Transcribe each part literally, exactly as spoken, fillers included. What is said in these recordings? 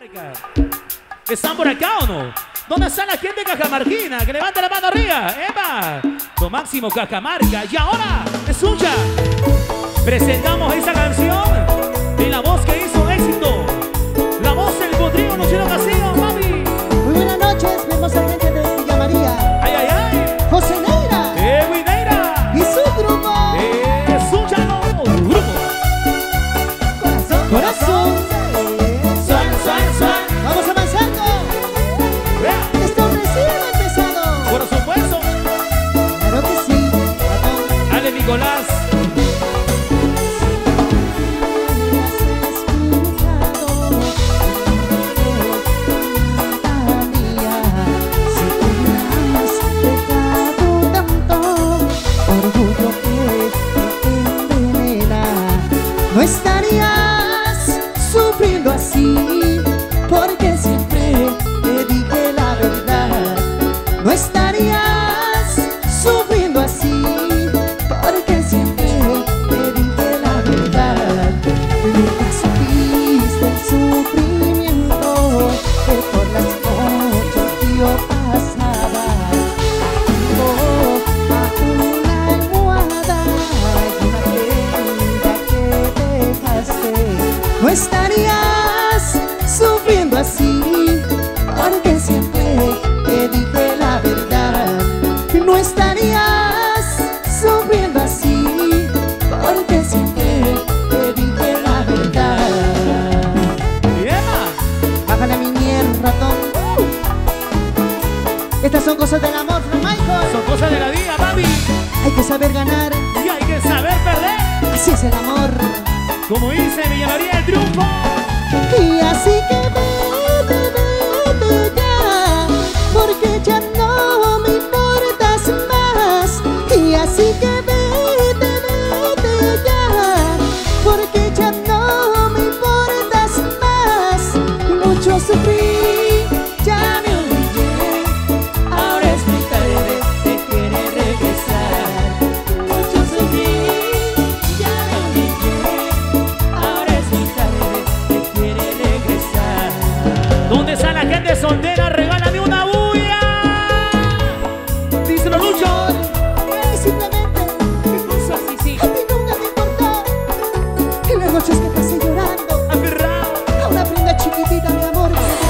¿Están por acá o no? ¿Dónde está la gente de Cajamarquina? Que levante la mano arriba. ¡Epa! Lo máximo Cajamarca. Y ahora, escucha. Presentamos esa canción en la voz que hizo éxito. La voz del potrillo Luciano Castillo, mami. Muy buenas noches, mi hermosa gente de Villa María. ¡Ay, ay, ay! José Neira. ¡Eh, Neira! Y su grupo. ¡Eh, escúchalo! ¡Grupo! Corazón, corazón. ¡Suan, suan, suan! Vamos avanzando. ¡Vea! Esto recién ha empezado. ¡Por supuesto! Claro que sí. ¡Ale, Nicolás! No estarías sufriendo así, porque siempre te dije la verdad. No estarías sufriendo así, porque siempre te dije la verdad. Nunca supiste el sufrimiento que por las noches yo pasaba. Oh, bajo una almohada y una prenda que dejaste. No estarías sufriendo así, porque siempre te dije la verdad. No estarías sufriendo así, porque siempre te dije la verdad. ¡Ema! Bájale mi mierda, ratón. Estas son cosas del amor, ¿no, Michael? Son cosas de la vida, papi. Hay que saber ganar, Y hay que saber perder. así es el amor. Como dice Villa María, el triunfo. Y así que vete, vete ya, porque ya no me importas más. Y así que vete, vete ya, porque ya no me importas más. Mucho sufrí, ya me humillé, ahora es muy tarde, te quiere regresar. Mucho sufrí, ya me humillé, ahora es muy tarde, te quiere regresar. ¿Dónde está la gente soltera? Regálame una bulla. Díselo, Lucho. Y simplemente, ¿Qué cosa, sí, sí? a ti nunca te importó. En las noches que pasé llorando Aferrado. a una prenda chiquitita, mi amor, que me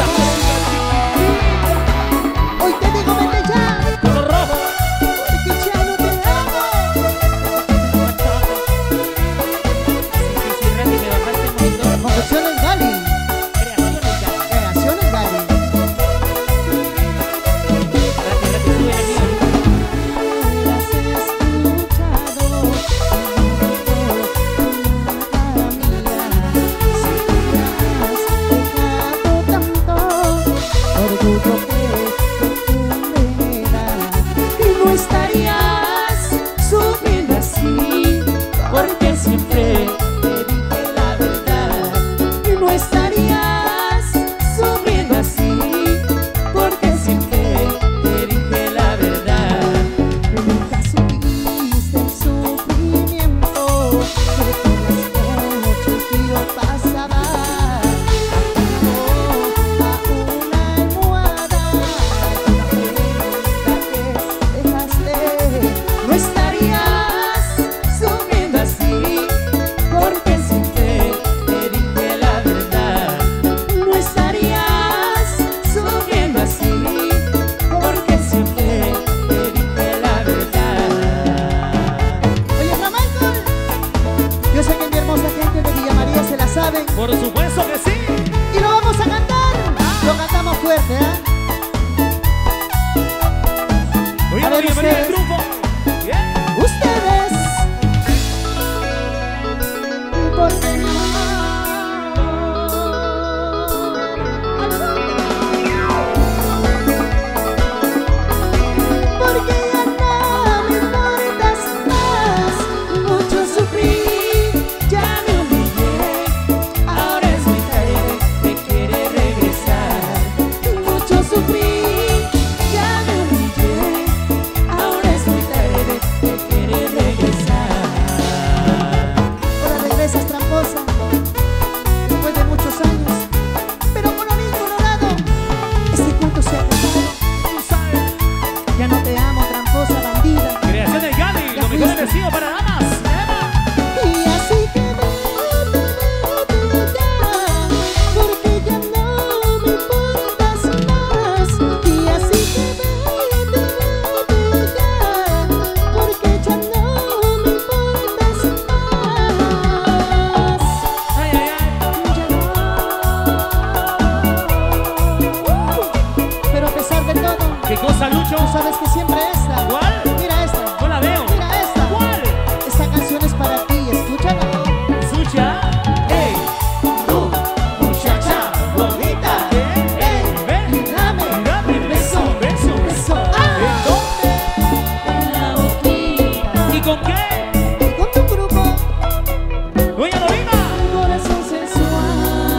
tú sabes que siempre esta. ¿Cuál? Mira esta. No la veo. Mira esta. ¿Cuál? Esta canción es para ti, escúchala. Escucha. Ey, Tú, muchacha bonita. ¿qué? Ey, Ven, dame, dame beso, beso. beso. ¿En Ah, dónde? en la boquita. ¿Y con qué? Con tu grupo, Doña Dorina. corazón sensual.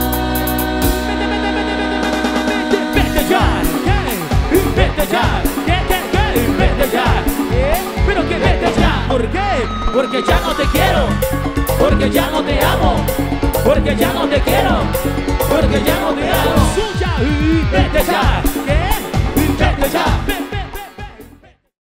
Vete ya, ¿qué? Vete ya, ¿qué, qué, qué? Vete ya, ¿qué? Pero que vete ya, ¿por qué? Porque ya no te quiero, porque ya no te amo, porque ya no te quiero, porque ya no te amo.